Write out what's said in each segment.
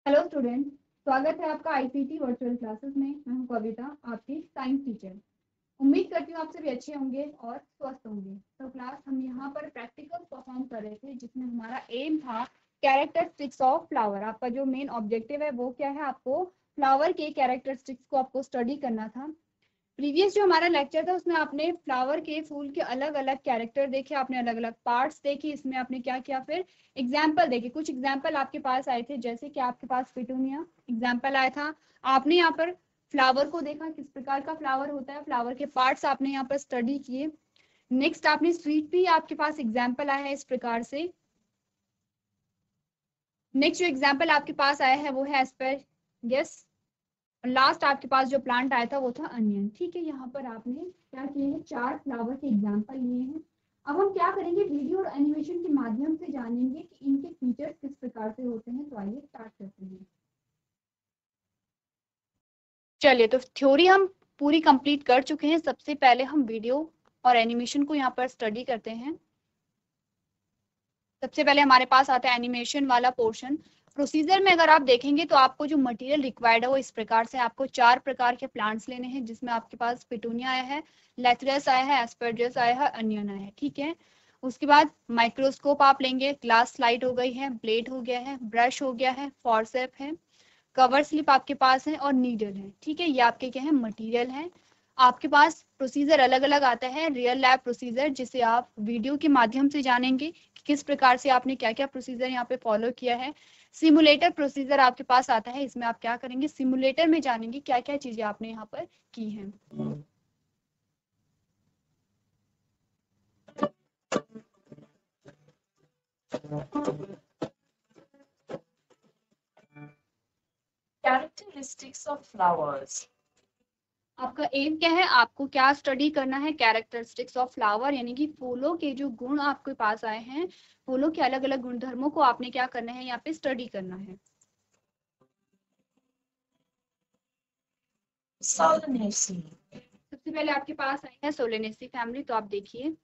Hello student, स्वागत है आपका आईसीटी वर्चुअल क्लासेस में। मैं हूं कविता, आपकी साइंस टीचर। उम्मीद करती हूँ आप सभी अच्छे होंगे और स्वस्थ होंगे। तो क्लास हम यहाँ पर प्रैक्टिकल परफॉर्म कर रहे थे, जिसमें हमारा एम था कैरेक्टरिस्टिक्स ऑफ फ्लावर। आपका जो मेन ऑब्जेक्टिव है वो क्या है, आपको फ्लावर के कैरेक्टरिस्टिक्स को आपको स्टडी करना था। प्रीवियस जो हमारा लेक्चर था उसमें आपने फ्लावर के फूल के अलग अलग कैरेक्टर देखे, आपने अलग अलग पार्ट्स देखे। इसमें आपने क्या किया, फिर एग्जाम्पल देखे। कुछ एग्जाम्पल आपके पास आए थे, जैसे कि आपके पास पिटूनिया एग्जाम्पल आया था। आपने यहाँ पर फ्लावर को देखा, किस प्रकार का फ्लावर होता है, फ्लावर के पार्ट्स आपने यहाँ पर स्टडी किए। नेक्स्ट आपने स्वीट भी आपके पास एग्जाम्पल आया है इस प्रकार से। नेक्स्ट जो एग्जाम्पल आपके पास आया है वो है एस्परगस। लास्ट आपके पास जो प्लांट आया था वो था अनियन। ठीक है, यहाँ पर आपने क्या किए हैं, 4 फ्लावर के एग्जाम्पल लिए हैं। अब हम क्या करेंगे, वीडियो और एनिमेशन के माध्यम से जानेंगे कि इनके फीचर्स किस प्रकार से होते हैं। तो आइए स्टार्ट करते हैं। चलिए, तो थ्योरी हम पूरी कंप्लीट कर चुके हैं। सबसे पहले हम वीडियो और एनिमेशन को यहाँ पर स्टडी करते हैं। सबसे पहले हमारे पास आता है एनिमेशन वाला पोर्शन। प्रोसीजर में अगर आप देखेंगे तो आपको जो मटेरियल रिक्वायर्ड है वो इस प्रकार से, आपको 4 प्रकार के प्लांट्स लेने हैं, जिसमें आपके पास पिटूनिया आया है, लेथरस आया है, एस्परजस आया है, अनियन आया है। ठीक है, उसके बाद माइक्रोस्कोप आप लेंगे, ग्लास स्लाइड हो गई है, ब्लेड हो गया है, ब्रश हो गया है, फॉरसेप है, कवर स्लिप आपके पास है और नीडल है। ठीक है, ये आपके क्या है, मटेरियल है। आपके पास प्रोसीजर अलग अलग आता है, रियल लैब प्रोसीजर, जिसे आप वीडियो के माध्यम से जानेंगे कि किस प्रकार से आपने क्या क्या प्रोसीजर यहाँ पे फॉलो किया है। सिमुलेटर प्रोसीजर आपके पास आता है, इसमें आप क्या करेंगे, सिमुलेटर में जानेंगे क्या क्या चीजें आपने यहाँ पर की हैं। Characteristics of flowers. आपका एम क्या है, आपको क्या स्टडी करना है, कैरेक्टरिस्टिक्स ऑफ फ्लावर, यानी कि फूलों के जो गुण आपके पास आए हैं, फूलों के अलग अलग गुणधर्मों को आपने क्या करना है, यहाँ पे स्टडी करना है। Solanaceae. सबसे पहले आपके पास आई है सोलेनेसी फैमिली, तो आप देखिए।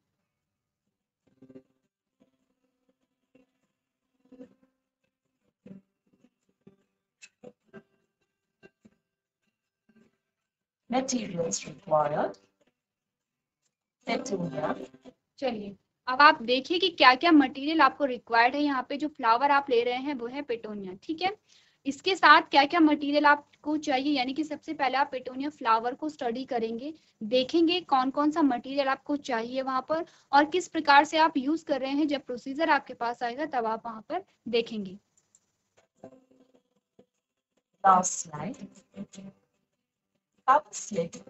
Materials required. Petunia. चलिए, अब आप देखिए कि क्या क्या मटेरियल आपको रिक्वायर्ड है। यहाँ पे जो फ्लावर आप ले रहे हैं वो है पेटोनिया। ठीक है, इसके साथ क्या क्या मटेरियल आपको चाहिए, यानी कि सबसे पहले आप पेटोनिया फ्लावर को स्टडी करेंगे, देखेंगे कौन कौन सा मटेरियल आपको चाहिए वहां पर और किस प्रकार से आप यूज कर रहे हैं। जब प्रोसीजर आपके पास आएगा तब आप वहां पर देखेंगे। Last slide. Cover slip.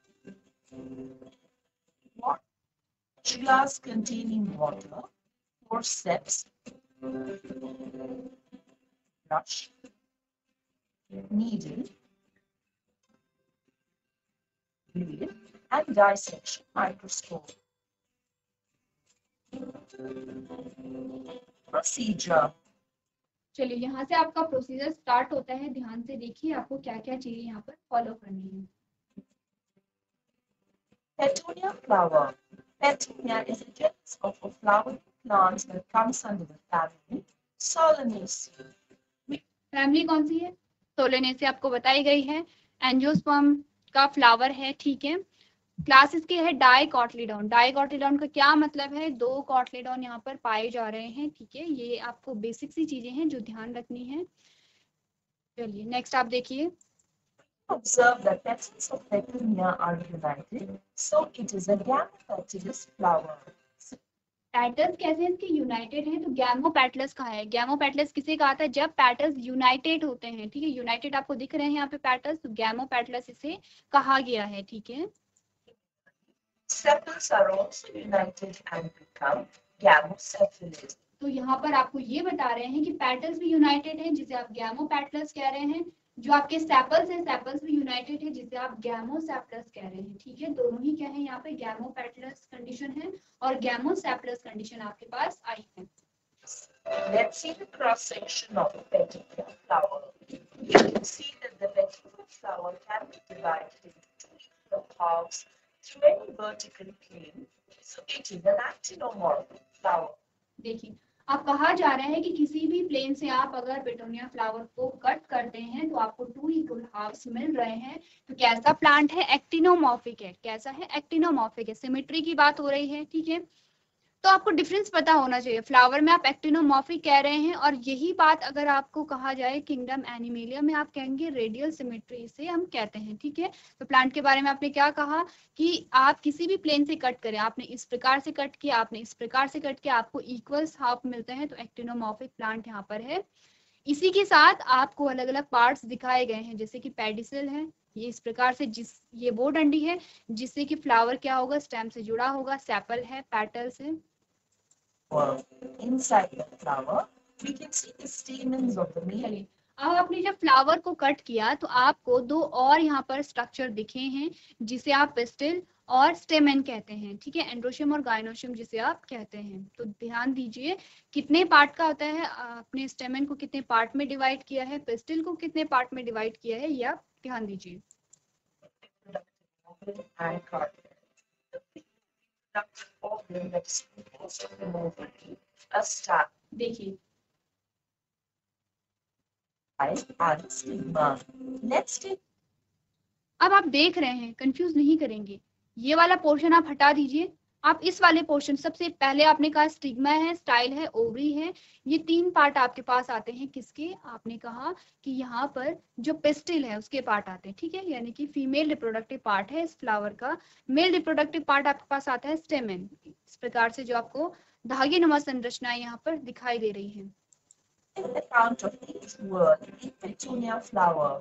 Glass containing water. Forceps. Brush. Needle. Blade. And dissection microscope. Procedure. चलिए, यहाँ से आपका प्रोसीजर स्टार्ट होता है। ध्यान से देखिए आपको क्या क्या चीजें यहाँ पर फॉलो करनी है। Petunia flower. Petunia is a genus of a flowering plant that comes under the family Solanaceae. Family कौन सी है, सोलेनेसी आपको बताई गई है। एंजियोस्पर्म का फ्लावर है। ठीक है, क्लास इसकी है डाइकोटिलीडोन। डाइकोटिलीडोन का क्या मतलब है, 2 कोटिलीडोन यहाँ पर पाए जा रहे हैं। ठीक है, ये आपको बेसिक सी चीजें हैं जो ध्यान रखनी है। चलिए नेक्स्ट आप देखिए। Observe that petals of Petunia are united, so it is a gamopetalous flower. Petals कैसे हैं इसके, यूनाइटेड हैं, तो गैमोपेटलस कहा है। गैमोपेटलस किसे कहा था, जब पेटल्स यूनाइटेड होते हैं। ठीक है, यूनाइटेड आपको दिख रहे हैं यहाँ पे पेटल्स, तो गैमोपेटलस इसे कहा गया है। ठीक है, Sepals are also united and become gamocephalous. तो यहाँ पर आपको ये बता रहे हैं कि पेटल्स भी यूनाइटेड हैं, जिसे आप गैमोपेटलस कह रहे हैं। जो आपके सेपल्स हैं, सेपल्स भी यूनाइटेड है, जिसे आप गैमोसेप्टस कह रहे हैं। ठीक है, दोनों ही क्या है, यहाँ पे गैमोपेटलस कंडीशन है और गैमोसेप्टस कंडीशन आपके पास आई है। Let's see the cross section of a petunia flower. You can see that the petunia flower can be divided into two equal halves through any vertical plane, so it is an actinomorphic flower. देखिए, आप कहा जा रहा है कि किसी भी plane से आप अगर पेटूनिया फ्लावर को कट करते हैं तो आपको 2 इक्वल हाफ्स मिल रहे हैं। तो कैसा प्लांट है? एक्टिनोमॉर्फिक है। कैसा है? एक्टिनोमॉर्फिक है। सिमेट्री की बात हो रही है, ठीक है। तो आपको डिफरेंस पता होना चाहिए। फ्लावर में आप एक्टिनोमॉर्फिक कह रहे हैं और यही बात अगर आपको कहा जाए किंगडम एनिमेलिया में आप कहेंगे रेडियल सिमेट्री से हम कहते हैं, ठीक है। तो प्लांट के बारे में आपने क्या कहा कि आप किसी भी प्लेन से कट करें, आपने इस प्रकार से कट किया, आपने इस प्रकार से कट किया, आपको इक्वल्स हाफ मिलते हैं, तो एक्टिनोमॉर्फिक प्लांट यहाँ पर है। इसी के साथ आपको अलग अलग पार्ट्स दिखाए गए हैं, जैसे कि पेडिसल है, ये इस प्रकार से ये वो डंडी है जिससे कि फ्लावर क्या होगा? स्टेम से जुड़ा होगा। सेपल है, पेटल्स है। Inside the flower, we can see the stamens of the male. चलिए, अब आपने जब फ्लावर को कट किया तो आपको 2 और यहाँ पर स्ट्रक्चर दिखे हैं जिसे आप पिस्टिल और स्टेमेन कहते हैं, ठीक है। एंड्रोशियम और गाइनोशियम जिसे आप कहते हैं। तो ध्यान दीजिए कितने पार्ट का होता है, आपने स्टेमेन को कितने पार्ट में डिवाइड किया है, पिस्टिल को कितने पार्ट में डिवाइड किया है, ये आप ध्यान दीजिए। And cartilage. The reproductive organ that is composed of the ovary, a style देखिए, and stigma. Let's take अब आप देख रहे हैं, कंफ्यूज नहीं करेंगे। ये वाला पोर्शन आप हटा दीजिए। आप इस वाले पोर्शन, सबसे पहले आपने कहा स्टिग्मा है, स्टाइल है, ओवरी है। ये 3 पार्ट आपके पास आते हैं। किसके? आपने कहा कि यहाँ पर जो पिस्टिल है उसके पार्ट आते हैं, ठीक है। यानी कि फीमेल रिप्रोडक्टिव पार्ट है इस फ्लावर का। मेल रिप्रोडक्टिव पार्ट आपके पास आता है स्टेमेन। इस प्रकार से जो आपको धागे नुमा संरचनाएं यहाँ पर दिखाई दे रही है। the count of each word in petunia flower.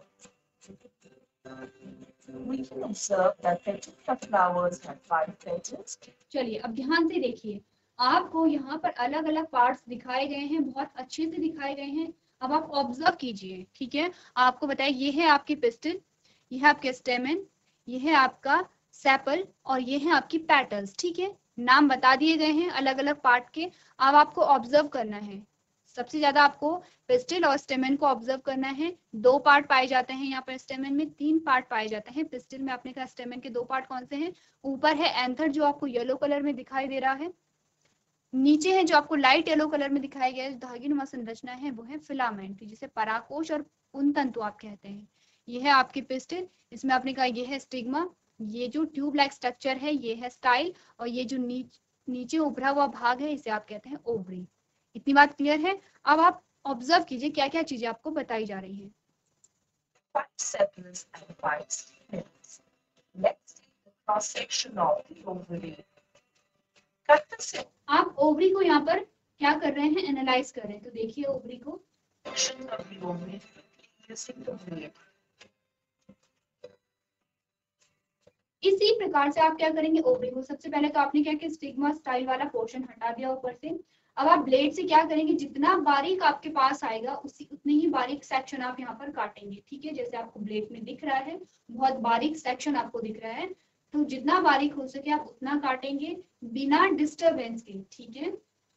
We can observe that petunia flowers have 5 petals. चलिए, अब ध्यान से देखिए, आपको यहाँ पर अलग अलग पार्ट्स दिखाए गए हैं, बहुत अच्छे से दिखाए गए हैं। अब आप ऑब्जर्व कीजिए, ठीक है। आपको बताइए, ये है आपकी पिस्टिल, ये है आपके स्टेमेन, ये है आपका सेपल और ये है आपकी पेटल्स, ठीक है। नाम बता दिए गए हैं अलग अलग पार्ट के। अब आपको ऑब्जर्व करना है। सबसे ज्यादा आपको पिस्टिल और स्टेमेन को ऑब्जर्व करना है। 2 पार्ट पाए जाते हैं यहाँ पर स्टेमेन में, 3 पार्ट पाए जाते हैं पिस्टिल में। आपने कहा स्टेमेन के 2 पार्ट कौन से हैं? ऊपर है एंथर जो आपको येलो कलर में दिखाई दे रहा है, नीचे है जो आपको लाइट येलो कलर में दिखाई गया है, धागीनुमा संरचना है, वो है फिलामेंट, जिसे परागकोश और पुंज तंतु आप कहते हैं। ये है आपकी पिस्टिल, इसमें आपने कहा ये है स्टिग्मा, ये जो ट्यूब लाइक स्ट्रक्चर है ये है स्टाइल, और ये जो नीचे उभरा हुआ भाग है इसे आप कहते हैं ओवरी। इतनी बात क्लियर है? अब आप ऑब्जर्व कीजिए क्या क्या चीजें आपको बताई जा रही है। 5 sepals and 5 stamens. Let's see the cross section of the ovary. Cut the section आप ओवरी को यहाँ पर क्या कर रहे हैं? एनालाइज कर रहे हैं। तो देखिए ओवरी को, of the ovary using the blade. इसी प्रकार से आप क्या करेंगे ओवरी को? सबसे पहले तो आपने क्या किया, स्टिग्मा स्टाइल वाला पोर्शन हटा दिया ऊपर से। अब आप ब्लेड से क्या करेंगे, जितना बारीक आपके पास आएगा उतने ही बारीक सेक्शन आप यहाँ पर काटेंगे, ठीक है। जैसे आपको ब्लेड में दिख रहा है, बहुत बारीक सेक्शन आपको दिख रहा है, तो जितना बारीक हो सके आप उतना काटेंगे बिना डिस्टरबेंस के, ठीक है।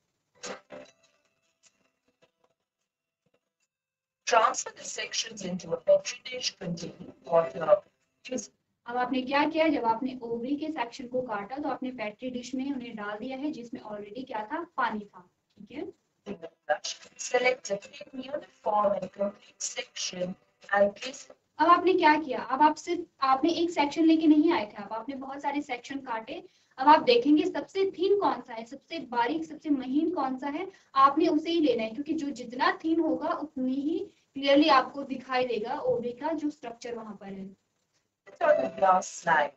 Transfer the sections into a petri dish containing water. अब आपने क्या किया, जब आपने ओवरी के सेक्शन को काटा तो आपने पेट्री डिश में उन्हें डाल दिया है जिसमें ऑलरेडी क्या था? पानी था, ठीक है। Select a thin, uniform and complete section and place it. अब आपने क्या किया, अब आप सिर्फ आपने एक सेक्शन लेके नहीं आए थे, अब आपने बहुत सारे सेक्शन काटे। अब आप देखेंगे सबसे थिन कौन सा है, सबसे बारीक, सबसे महीन कौन सा है, आपने उसे ही लेना है, क्योंकि जो जितना थिन होगा उतनी ही क्लियरली आपको दिखाई देगा ओवरी का जो स्ट्रक्चर वहां पर है। On the glass slide.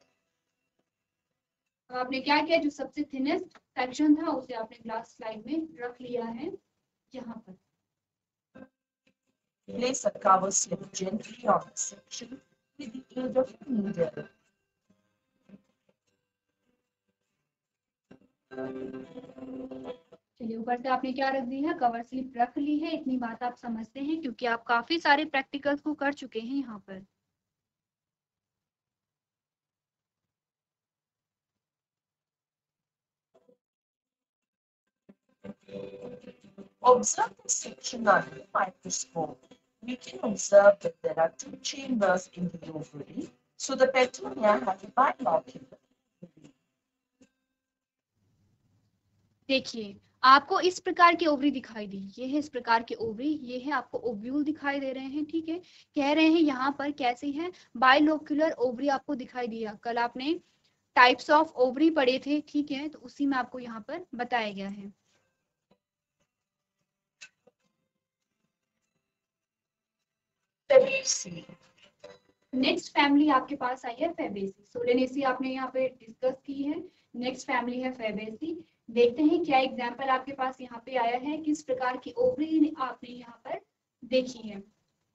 अब आपने क्या किया, जो सबसे थिनेस्ट सेक्शन था उसे आपने ग्लास स्लाइड में रख लिया है यहाँ पर। Place a cover slip gently on the section with the aid of a needle. चलिए, ऊपर से आपने क्या रख दी है, कवर स्लिप रख ली है। इतनी बात आप समझते हैं क्योंकि आप काफी सारे प्रैक्टिकल्स को कर चुके हैं यहाँ पर। Observe the section under the microscope. We can observe that there are 2 chambers in the ovary, so the petunia has a bilocular. देखिए, आपको इस प्रकार की ओवरी दिखाई दी, ये है इस प्रकार की ओवरी, ये है आपको ओव्यूल दिखाई दे रहे हैं, ठीक है। कह रहे हैं यहाँ पर कैसे है, बाइलोक्युलर ओवरी आपको दिखाई दिया। कल आपने टाइप्स ऑफ ओवरी पढ़े थे, ठीक है, तो उसी में आपको यहाँ पर बताया गया है। नेक्स्ट फैमिली आपके पास आई है फेबेसी। सोलेनेसी आपने यहाँ पे डिस्कस की है। नेक्स्ट फैमिली है फेबेसी। देखते हैं क्या एग्जाम्पल आपके पास यहाँ पे आया है, किस प्रकार की ओवरी आपने यहाँ पर देखी है।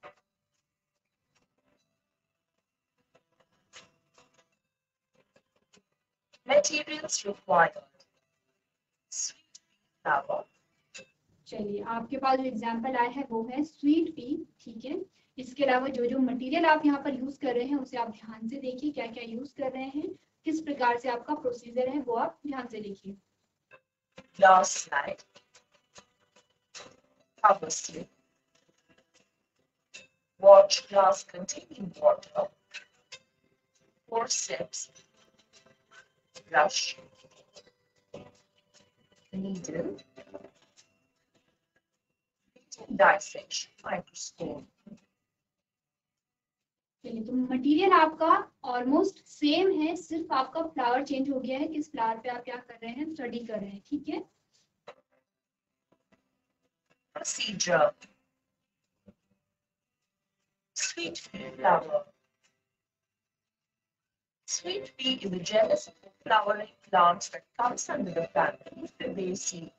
Materials required: sweet pea flour. चलिए, आपके पास जो एग्जाम्पल आया है वो है स्वीट पी, ठीक है। इसके अलावा जो जो मटेरियल आप यहाँ पर यूज कर रहे हैं उसे आप ध्यान से देखिए, क्या क्या यूज कर रहे हैं, किस प्रकार से आपका प्रोसीजर है वो आप ध्यान से देखिए। Glass slide, cover slip, watch glass containing water, forceps, brush, needle, dissection microscope. चलिए, तो मटेरियल आपका ऑलमोस्ट सेम है, सिर्फ आपका फ्लावर चेंज हो गया है, किस फ्लावर पे आप क्या कर रहे हैं, स्टडी कर रहे हैं, ठीक है। Procedure: sweet pea flour. Sweet pea is a genus of flowering plants that comes under the family Fabaceae.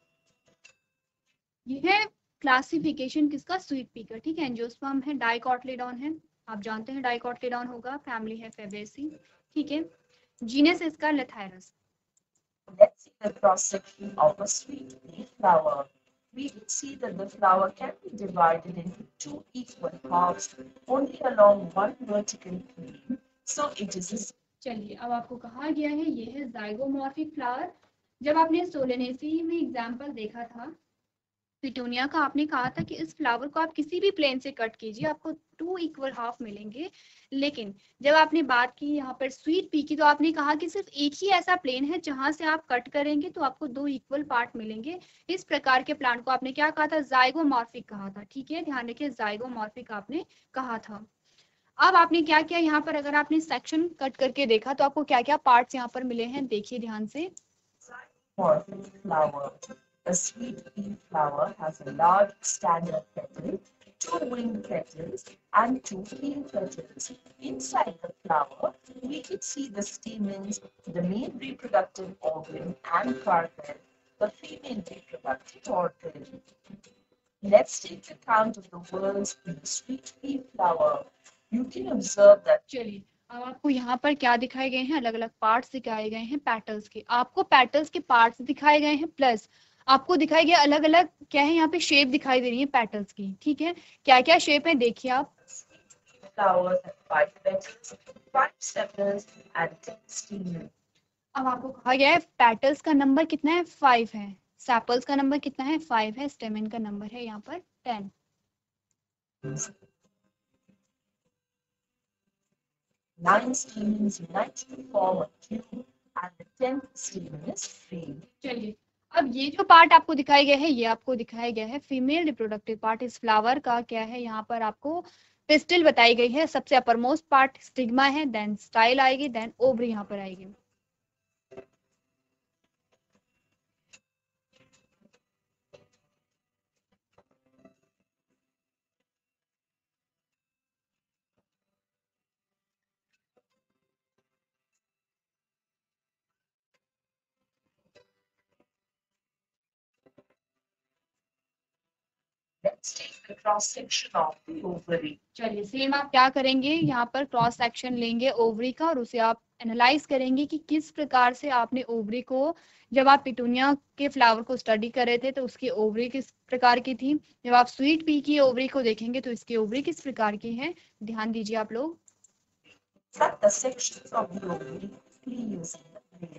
ये है क्लासिफिकेशन किसका, स्वीट पी का, ठीक है। एंजियोस्पर्म है, डाइकोटिलेडॉन है, आप जानते हैं डाइकोटिलेडॉन होगा, फैमिली है फेबेसी, ठीक है। जीनस इसका Lathyrus. Let's see the cross section of a sweet pea flower. We will see that the flower can be divided into two equal halves only along one vertical plane. So it is a. चलिए, अब आपको कहा गया है ये है zygomorphic flower. जब आपने सोलेनेसी में एग्जाम्पल देखा था पिटूनिया का, आपने कहा था कि इस फ्लावर को आप किसी भी प्लेन से कट कीजिए, आपको 2 इक्वल हाफ मिलेंगे। लेकिन जब आपने बात की यहाँ पर स्वीट पी की, तो आपने कहा कि सिर्फ एक ही ऐसा प्लेन है जहां से आप कट करेंगे तो आपको 2 इक्वल पार्ट मिलेंगे। इस प्रकार के प्लांट को आपने क्या कहा था, जाइगोमॉर्फिक कहा था, ठीक है। ध्यान रखिए, जाइगोमॉर्फिक आपने कहा था। अब आपने क्या किया यहाँ पर, अगर आपने सेक्शन कट करके देखा तो आपको क्या क्या पार्ट्स यहाँ पर मिले हैं, देखिए ध्यान से। Flower. A sweet pea flower has a large standard petal, 2 wing petals, and 2 heel petals. Inside the flower, we can see the stamens, the main reproductive organ, and carpel, the female reproductive organ. Let's take account of the words in the sweet pea flower. You can observe that. चलिए, अब आपको यहाँ पर क्या दिखाए गए हैं, अलग अलग पार्ट्स दिखाए गए हैं पेटल्स के। आपको पेटल्स के पार्ट्स दिखाए गए हैं, प्लस आपको दिखाई गया अलग अलग क्या है, यहाँ पे शेप दिखाई दे रही है पेटल्स की, ठीक है। क्या क्या शेप है देखिए आप। Flowers have 5 petals, 5 sepals, and 10 stamens. अब आपको कहा गया है पेटल्स का नंबर कितना है, 5 है, सेपल्स का नंबर कितना है, 5 है, स्टेमेन का नंबर है यहाँ पर 10। 9 stamens unite to form a tube, and the 10th stamen is free. चलिए, अब ये जो पार्ट आपको दिखाया गया है, ये आपको दिखाया गया है फीमेल रिप्रोडक्टिव पार्ट। इस फ्लावर का क्या है, यहाँ पर आपको पिस्टिल बताई गई है। सबसे अपर मोस्ट पार्ट स्टिग्मा है, देन स्टाइल आएगी, देन ओवरी यहाँ पर आएगी। Let's take the cross section of the ovary. चलिए, सेम आप क्या करेंगे, यहाँ पर क्रॉस सेक्शन लेंगे ओवरी का और उसे आप एनालाइज करेंगे कि किस प्रकार से आपने ओवरी को, जब आप पिटूनिया के फ्लावर को स्टडी कर रहे थे तो उसकी ओवरी किस प्रकार की थी, जब आप स्वीट पी की ओवरी को देखेंगे तो इसकी ओवरी किस प्रकार की है। ध्यान दीजिए आप लोग। Cut the sections of the ovary quickly using the blade.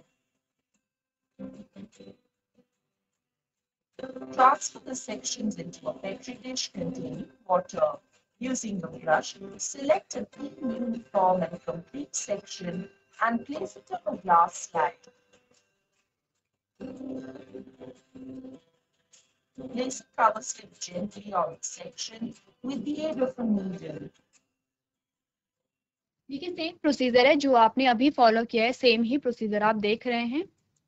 Transfer the sections into a petri dish containing water. Using the brush, select a clean, uniform, and complete section and place it on a glass slide. Place the cover slip gently on the section with the aid of a needle. देखिए same procedure है जो आपने अभी follow किया है, same ही procedure आप देख रहे हैं।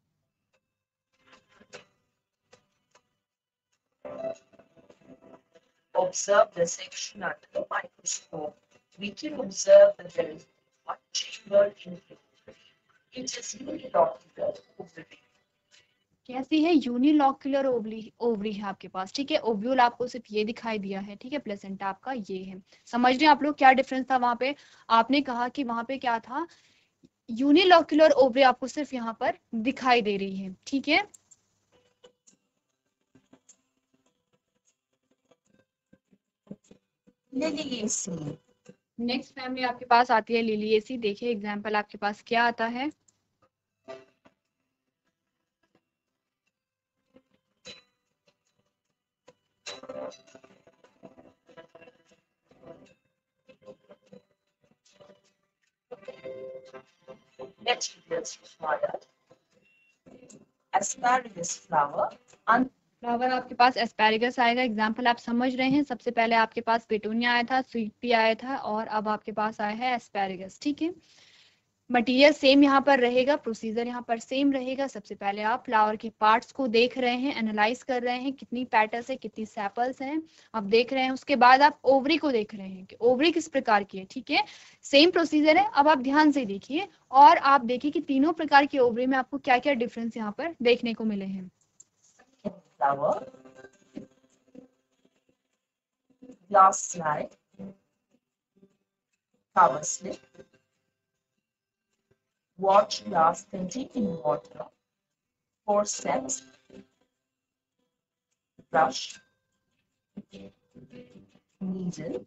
Observe the section under the microscope. We can observe that there is one chamber in it. It is unilocular ovary. कैसी है? यूनिलॉक्युलर ओवरी है आपके पास, ठीक है। ओव्यूल आपको सिर्फ ये दिखाई दिया है, ठीक है। प्लेसेंटा आपका ये है। समझ रहे हैं आप लोग क्या डिफरेंस था वहां पे? आपने कहा कि वहां पे क्या था, यूनिलॉक्युलर ओवरी आपको सिर्फ यहाँ पर दिखाई दे रही है, ठीक है। Liliaceae. नेक्स्ट फैमिली आपके पास आती है लिलिएसी। देखिए एग्जाम्पल आपके पास क्या आता है। Materials required. Asparagus flower. Flower आपके पास एस्पैरागस आएगा। एग्जाम्पल आप समझ रहे हैं। सबसे पहले आपके पास पेटूनिया आया था, स्वीट पी आया था, और अब आपके पास आया है एस्पैरागस, ठीक है। मटेरियल सेम यहाँ पर रहेगा, प्रोसीजर यहाँ पर सेम रहेगा। सबसे पहले आप फ्लावर के पार्ट्स को देख रहे हैं, एनालाइज कर रहे हैं, कितनी पेटल्स है, कितनी सेपल्स हैं, आप देख रहे हैं। उसके बाद आप ओवरी को देख रहे हैं कि ओवरी किस प्रकार की है, ठीक है। सेम प्रोसीजर है। अब आप ध्यान से देखिए और आप देखिए कि तीनों प्रकार की ओवरी में आपको क्या क्या डिफरेंस यहाँ पर देखने को मिले हैं। Flower. Glass slide. Cover slip. Watch glass containing water. Forceps. Brush. Needle.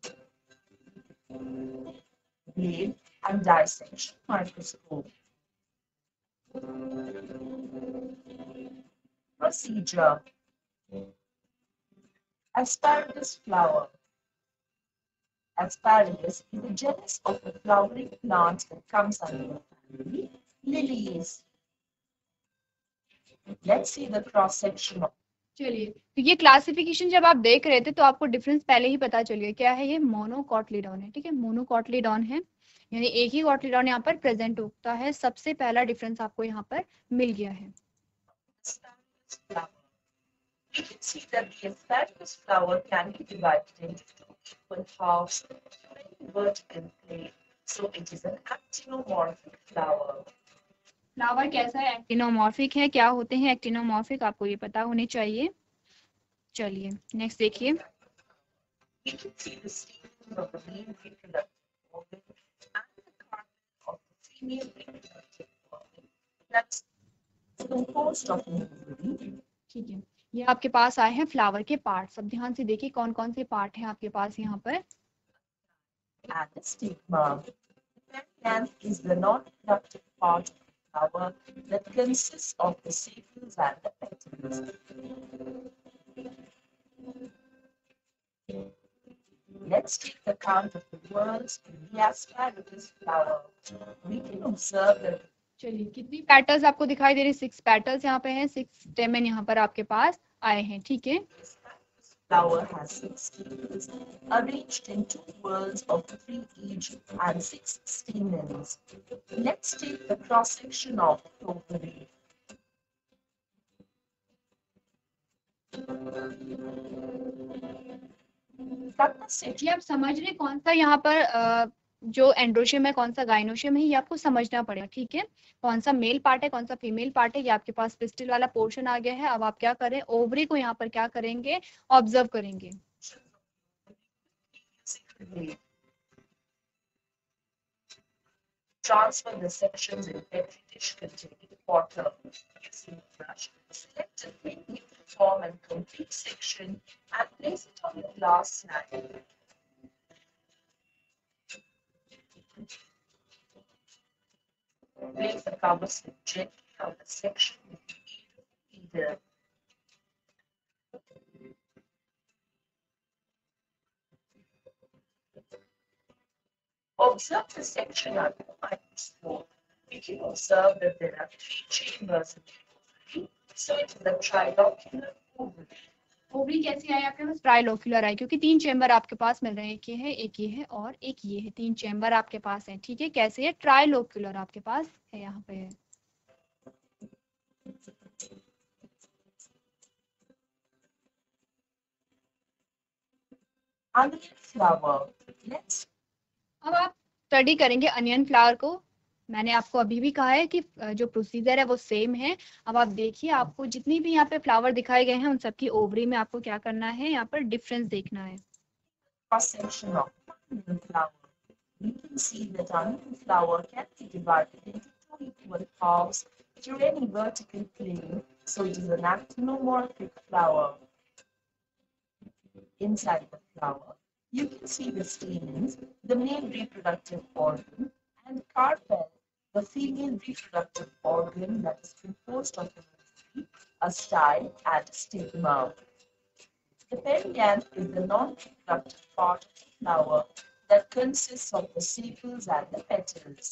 Blade and dissection microscope. Procedure. Asparagus flower. Asparagus is a genus of the flowering plant that comes under the family Liliaceae. Let's see the cross section of. चलिए, तो ये classification जब आप देख रहे थे तो आपको डिफरेंस पहले ही पता चल गया। क्या है ये? मोनोकॉटलीडॉन है, ठीक है। मोनोकॉटलीडॉन है, यानी एक ही कॉटलीडॉन यहाँ पर प्रेजेंट होता है। सबसे पहला डिफरेंस आपको यहाँ पर मिल गया है। Asparagus flower. You can see that the asparagus flower can be divided into two equal halves in vertical plane. So it is an actinomorphic flower. Flower कैसा है? एक्टिनोमॉर्फिक है। क्या होते हैं एक्टिनोमॉर्फिक? आपको ये पता होने चाहिए। चलिए नेक्स्ट देखिए। We can see the stem of the main reproductive organ and the carpet of the female reproductive organ. That's composed of an ovary. ठीक है, ये आपके पास आए हैं फ्लावर के पार्ट्स। अब ध्यान से देखिए कौन कौन से पार्ट हैं आपके पास यहाँ पर। And the stigma. The perianth is the non-reproductive part of the flower that consists of the sepals and the petals. Let's take the count of the whorls in the asparagus flower. We can observe that. चलिए कितनी petals आपको दिखाई दे रही? 6 petals यहाँ पे हैं, 6 स्टेमन यहाँ पर आपके पास आए हैं, ठीक है। Flower has 6 petals arranged in 2 whorls of 3 each and 6 stamens. Let's take the cross section of the ovary. ये आप समझ रहे कौन सा यहाँ पर जो एंड्रोशियम है, कौन सा गाइनोशियम है, ये आपको समझना पड़ेगा, ठीक है। कौन सा मेल पार्ट है, कौन सा फीमेल पार्ट है, ये आपके पास पिस्टिल वाला पोर्शन आ गया है। अब आप क्या करें? ओवरी को यहाँ पर क्या करेंगे? ऑब्जर्व करेंगे। Transfer the sections in petri dish containing water using a brush. Select a thin uniform and complete section and place it on the glass slide. Place the cover slip gently on the section with the aid of a needle. Observe the section under the microscope. We can observe that there are 3 chambers in the ovary, So it's the trilocular ovary. Ovary कैसी आई आपके पास? ट्राइलोक्युलर आई, क्योंकि 3 chamber आपके पास मिल रहे हैं, एक ये है, एक ये है और एक ये है। 3 चेंबर आपके पास है, ठीक है। कैसे है? ट्राइलोक्युलर आपके पास है, यहाँ पे है। Onion flower. Let's. अब आप स्टडी करेंगे अनियन फ्लावर को। मैंने आपको अभी भी कहा है कि जो प्रोसीजर है वो सेम है। अब आप देखिए, आपको जितनी भी यहाँ पे फ्लावर दिखाए गए हैं उन सबकी ओवरी में आपको क्या करना है, यहाँ पर डिफरेंस देखना है। Cross section of onion flower. We can see that onion flower can be divided into two equal halves through any vertical plane, so it is an actinomorphic flower. Inside the flower, you can see the stamens, the male reproductive organ, and carpel, the female reproductive organ that is composed of the ovary, a style, and a stigma. The perianth is the non-reproductive part of the flower that consists of the sepals and the petals.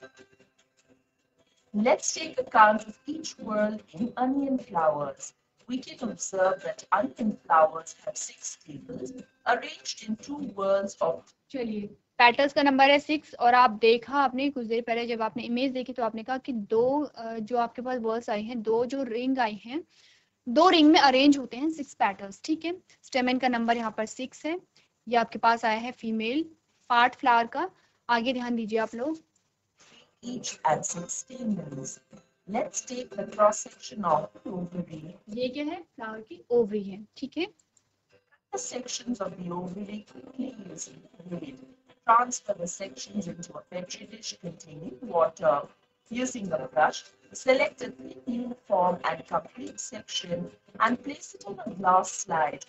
Let's take account of each whorl in onion flowers. We can observe that onion flowers have 6 staples arranged in 2 whorls of. चलिए, petals का नंबर है 6 और आप देखा आपने कुछ देर पहले जब आपने इमेज देखी तो आपने कहा कि दो जो आपके पास वर्ड्स आई हैं, दो जो रिंग आई हैं, 2 रिंग में अरेंज होते हैं 6 पेटल्स, ठीक है। स्टेमेन का नंबर यहाँ पर 6 है। ये आपके पास आया है फीमेल पार्ट फ्लावर का। आगे ध्यान दीजिए आप लोग। Each had 6 stamens. Let's take the cross section of the ovary. ये क्या है? फ्लावर की ओवरी है, ठीक है। The sections of the ovary quickly using the blade. Transfer the sections into a petri dish containing water. Using a brush, select a thin, uniform and complete section and place it on a glass slide.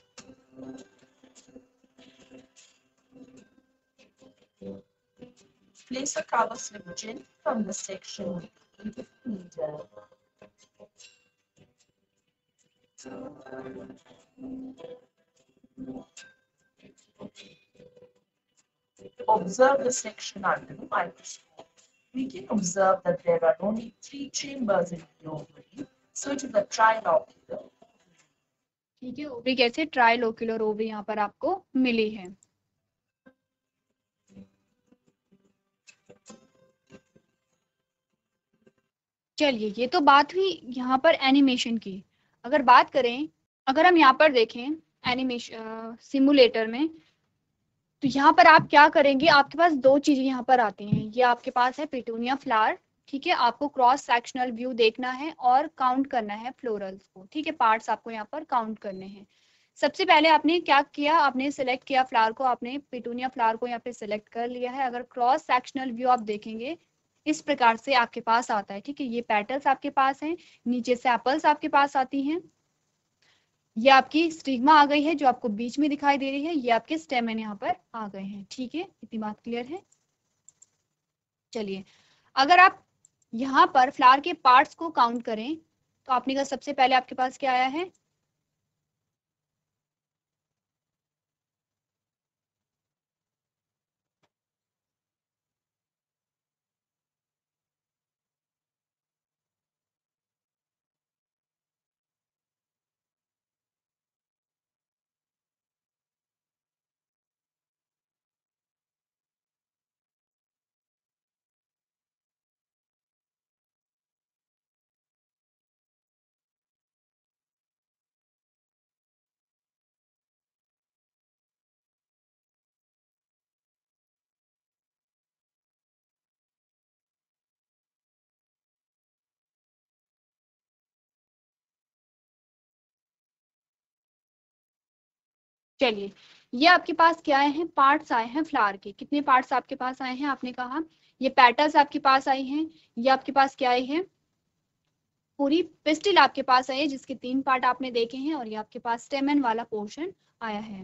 Place a cover slip gently from the section with the aid of a needle. Observe the section under the microscope. We can observe that there are only 3 chambers in the ovary, so it is a trilocular. ठीक है, ovary कैसे? ट्राइलोक्युलर ovary यहाँ पर आपको मिली है। चलिए, ये तो बात हुई यहाँ पर एनिमेशन की। अगर बात करें, अगर हम यहाँ पर देखें एनिमेशन सिमुलेटर में, तो यहाँ पर आप क्या करेंगे, आपके पास 2 चीजें यहाँ पर आती हैं। ये आपके पास है पिटूनिया फ्लावर, ठीक है। आपको क्रॉस सेक्शनल व्यू देखना है और काउंट करना है फ्लोरल्स को, ठीक है। पार्ट्स आपको यहाँ पर काउंट करने हैं। सबसे पहले आपने क्या किया, आपने सिलेक्ट किया फ्लावर को, आपने पिटूनिया फ्लावर को यहाँ पे सिलेक्ट कर लिया है। अगर क्रॉस सेक्शनल व्यू आप देखेंगे इस प्रकार से आपके पास आता है, ठीक है। ये पेटल्स आपके पास हैं, नीचे सेपल्स आपके पास आती हैं, ये आपकी स्टिग्मा आ गई है जो आपको बीच में दिखाई दे रही है, ये आपके स्टेमेन यहाँ पर आ गए हैं, ठीक है। इतनी बात क्लियर है। चलिए, अगर आप यहाँ पर फ्लावर के पार्ट्स को काउंट करें तो आपने कहा सबसे पहले आपके पास क्या आया है? चलिए, ये आपके पास क्या आए हैं? पार्ट्स आए हैं फ्लावर के। कितने पार्ट्स आपके पास आए हैं? आपने कहा ये पेटल्स आपके पास आई हैं। ये आपके पास क्या आई है? पूरी पिस्टिल आपके पास आई है जिसके 3 पार्ट आपने देखे हैं, और ये आपके पास स्टेमन वाला पोर्शन आया है।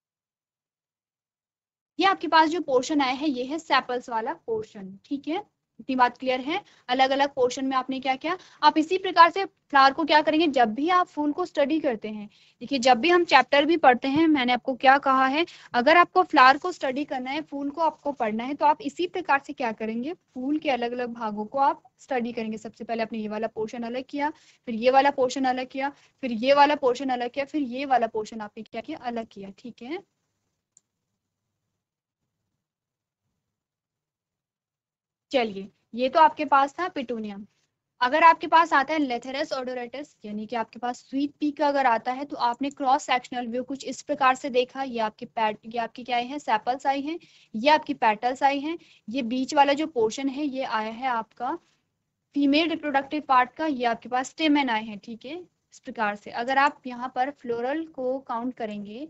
ये आपके पास जो पोर्शन आया है ये है सेपल्स वाला पोर्शन, ठीक है। इतनी बात क्लियर है। अलग अलग पोर्शन में आपने क्या किया, आप इसी प्रकार से फ्लावर को क्या करेंगे, जब भी आप फूल को स्टडी करते हैं, देखिए जब भी हम चैप्टर भी पढ़ते हैं, मैंने आपको क्या कहा है, अगर आपको फ्लावर को स्टडी करना है, फूल को आपको पढ़ना है, तो आप इसी प्रकार से क्या करेंगे, फूल के अलग अलग भागों को आप स्टडी करेंगे। सबसे पहले आपने ये वाला पोर्शन अलग किया, फिर ये वाला पोर्शन अलग किया, फिर ये वाला पोर्शन अलग किया, फिर ये वाला पोर्शन आपने क्या किया, अलग किया। ठीक है, चलिए ये तो आपके पास था पिटूनियम। अगर आपके पास आता है लेथेरस ओडोरेटस, यानी कि आपके पास स्वीट पी का अगर आता है, तो आपने क्रॉस सेक्शनल व्यू कुछ इस प्रकार से देखा, ये आपकी क्या है, सेपल्स आई हैं, ये आपकी पेटल्स आई हैं, ये बीच वाला जो पोर्शन है ये आया है आपका फीमेल रिप्रोडक्टिव पार्ट का, ये आपके पास स्टेमेन आए हैं। ठीक है, इस प्रकार से अगर आप यहाँ पर फ्लोरल को काउंट करेंगे,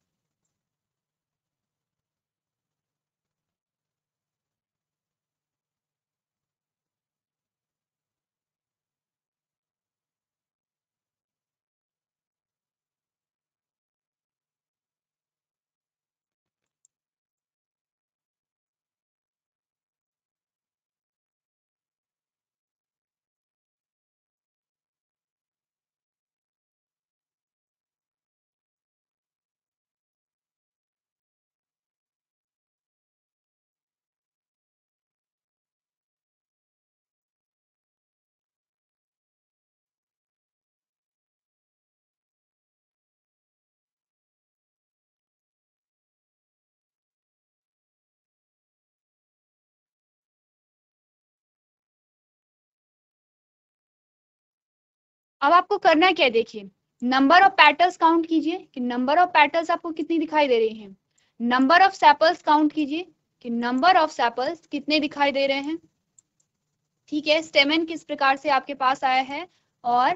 अब आपको करना क्या है, देखिए नंबर ऑफ पेटल्स काउंट कीजिए कि नंबर ऑफ पेटल्स आपको कितनी दिखाई दे रही हैं, नंबर ऑफ सेपल्स काउंट कीजिए कि नंबर ऑफ सेपल्स कितने दिखाई दे रहे हैं। ठीक है, स्टेमेन किस प्रकार से आपके पास आया है, और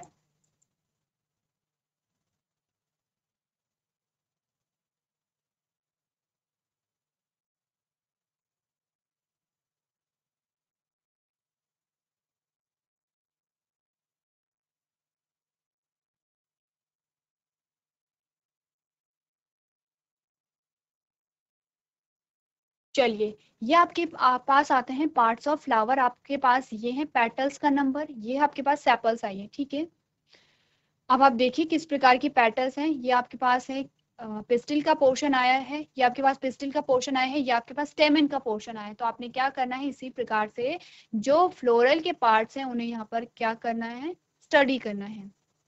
चलिए ये आपके पास आते हैं पार्ट्स ऑफ फ्लावर, आपके पास ये है पेटल्स का नंबर, ये आपके पास सेपल्स आई है। ठीक है, अब आप देखिए किस प्रकार की पेटल्स हैं, ये आपके पास है पिस्टिल का पोर्शन आया है, ये आपके पास पिस्टिल का पोर्शन आया है, ये आपके पास स्टेमेन का पोर्शन आया है। तो आपने क्या करना है, इसी प्रकार से जो फ्लोरल के पार्ट्स हैं उन्हें यहाँ पर क्या करना है, स्टडी करना है।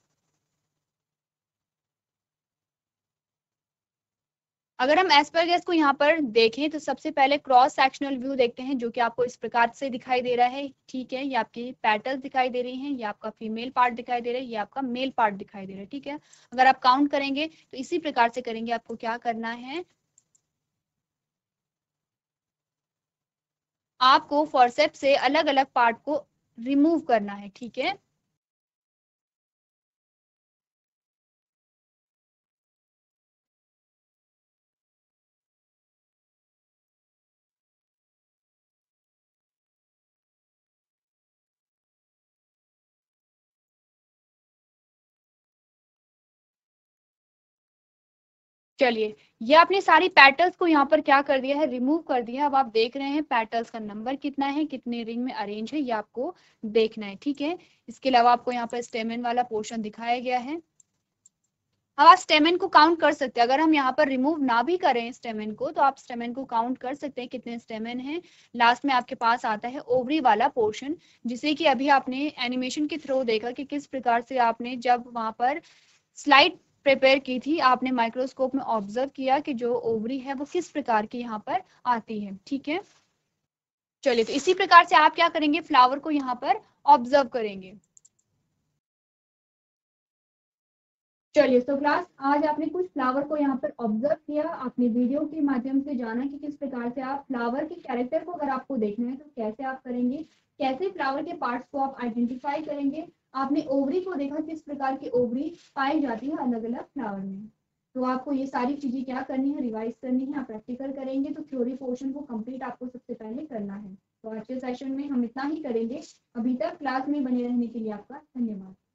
अगर हम एस्परगस को यहाँ पर देखें तो सबसे पहले क्रॉस सेक्शनल व्यू देखते हैं, जो कि आपको इस प्रकार से दिखाई दे रहा है। ठीक है, ये आपकी पेटल्स दिखाई दे रही हैं, ये आपका फीमेल पार्ट दिखाई दे रहा है, ये आपका मेल पार्ट दिखाई दे रहा है। ठीक है, अगर आप काउंट करेंगे तो इसी प्रकार से करेंगे। आपको क्या करना है, आपको फॉरसेप्स से अलग अलग पार्ट को रिमूव करना है। ठीक है, चलिए ये आपने सारी पेटल्स को यहाँ पर क्या कर दिया है, रिमूव कर दिया है। अब आप देख रहे हैं पेटल्स का नंबर कितना है, कितने रिंग में अरेंज है, ये आपको देखना है। ठीक है, इसके अलावा आपको यहाँ पर स्टेमेन वाला पोर्शन दिखाया गया है। अब आप स्टेमेन को काउंट कर सकते हैं, अगर हम यहाँ पर रिमूव ना भी करें स्टेमेन को, तो आप स्टेमेन को काउंट कर सकते हैं कितने स्टेमेन हैं। लास्ट में आपके पास आता है ओवरी वाला पोर्शन, जिसे कि अभी आपने एनिमेशन के थ्रू देखा कि किस प्रकार से आपने जब वहां पर स्लाइड प्रिपेयर की थी, आपने माइक्रोस्कोप में ऑब्जर्व किया कि जो ओवरी है वो किस प्रकार की यहाँ पर आती है। ठीक है, चलिए तो इसी प्रकार से आप क्या करेंगे, फ्लावर को यहाँ पर ऑब्जर्व करेंगे। चलिए तो क्लास आज आपने कुछ फ्लावर को यहाँ पर ऑब्जर्व किया, आपने वीडियो के माध्यम से जाना कि किस प्रकार से आप फ्लावर के कैरेक्टर को अगर आपको देखना है तो कैसे आप करेंगे, कैसे फ्लावर के पार्ट्स को आप आइडेंटिफाई करेंगे। आपने ओवरी को देखा, किस प्रकार की ओवरी पाई जाती है अलग अलग फ्लावर में। तो आपको ये सारी चीजें क्या करनी है, रिवाइज करनी है। आप प्रैक्टिकल करेंगे तो थ्योरी पोर्शन को कंप्लीट आपको सबसे पहले करना है। तो आज के सेशन में हम इतना ही करेंगे। अभी तक क्लास में बने रहने के लिए आपका धन्यवाद।